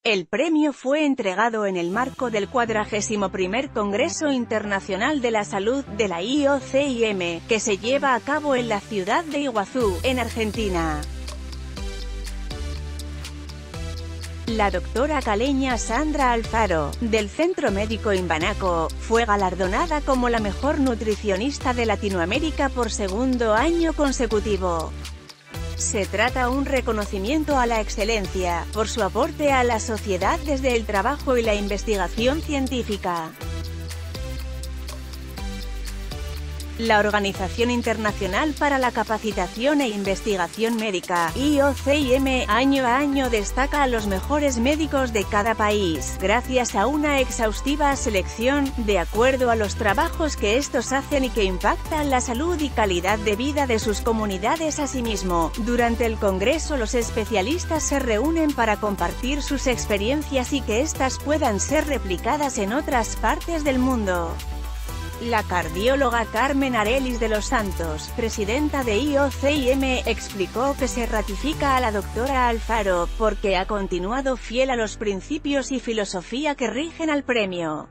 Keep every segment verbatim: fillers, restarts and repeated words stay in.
El premio fue entregado en el marco del cuadragésimo primer Congreso Internacional de la Salud de la I O C I M, que se lleva a cabo en la ciudad de Iguazú, en Argentina. La doctora caleña Sandra Alfaro, del Centro Médico Imbanaco, fue galardonada como la mejor nutricionista de Latinoamérica por segundo año consecutivo. Se trata un reconocimiento a la excelencia, por su aporte a la sociedad desde el trabajo y la investigación científica. La Organización Internacional para la Capacitación e Investigación Médica, I O C I M, año a año destaca a los mejores médicos de cada país, gracias a una exhaustiva selección, de acuerdo a los trabajos que estos hacen y que impactan la salud y calidad de vida de sus comunidades. Asimismo, durante el Congreso los especialistas se reúnen para compartir sus experiencias y que éstas puedan ser replicadas en otras partes del mundo. La cardióloga Carmen Arelis de los Santos, presidenta de I O C I M, explicó que se ratifica a la doctora Alfaro, porque ha continuado fiel a los principios y filosofía que rigen al premio.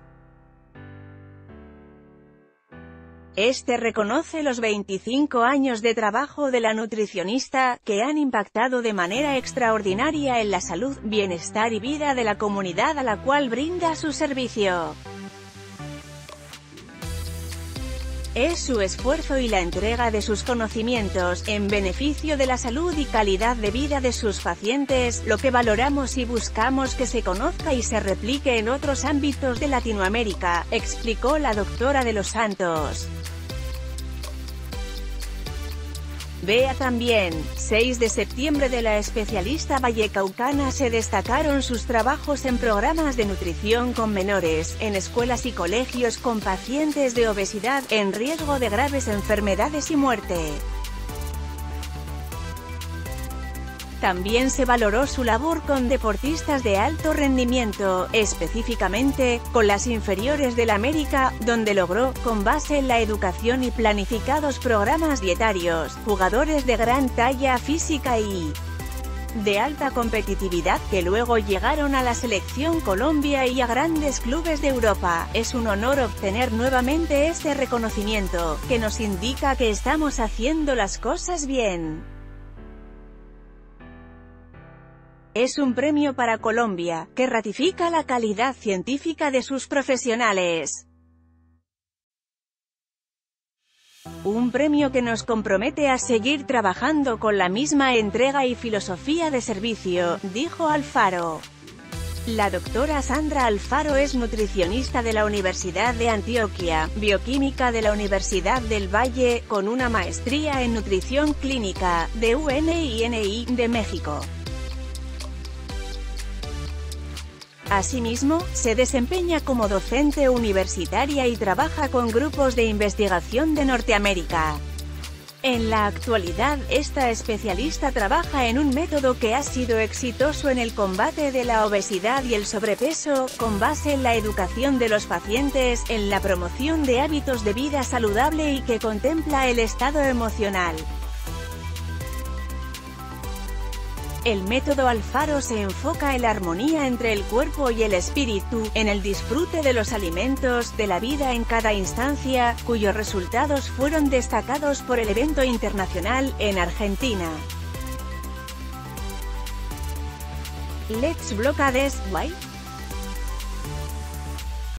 Este reconoce los veinticinco años de trabajo de la nutricionista, que han impactado de manera extraordinaria en la salud, bienestar y vida de la comunidad a la cual brinda su servicio. Es su esfuerzo y la entrega de sus conocimientos, en beneficio de la salud y calidad de vida de sus pacientes, lo que valoramos y buscamos que se conozca y se replique en otros ámbitos de Latinoamérica, explicó la doctora de los Santos. Vea también, seis de septiembre de la especialista vallecaucana se destacaron sus trabajos en programas de nutrición con menores, en escuelas y colegios con pacientes de obesidad, en riesgo de graves enfermedades y muerte. También se valoró su labor con deportistas de alto rendimiento, específicamente, con las inferiores del América, donde logró, con base en la educación y planificados programas dietarios, jugadores de gran talla física y de alta competitividad que luego llegaron a la selección Colombia y a grandes clubes de Europa. Es un honor obtener nuevamente este reconocimiento, que nos indica que estamos haciendo las cosas bien. Es un premio para Colombia, que ratifica la calidad científica de sus profesionales. Un premio que nos compromete a seguir trabajando con la misma entrega y filosofía de servicio, dijo Alfaro. La doctora Sandra Alfaro es nutricionista de la Universidad de Antioquia, bioquímica de la Universidad del Valle, con una maestría en nutrición clínica, de U N I N I, de México. Asimismo, se desempeña como docente universitaria y trabaja con grupos de investigación de Norteamérica. En la actualidad, esta especialista trabaja en un método que ha sido exitoso en el combate de la obesidad y el sobrepeso, con base en la educación de los pacientes, en la promoción de hábitos de vida saludable y que contempla el estado emocional. El método Alfaro se enfoca en la armonía entre el cuerpo y el espíritu, en el disfrute de los alimentos, de la vida en cada instancia, cuyos resultados fueron destacados por el evento internacional, en Argentina. Let's block this, why?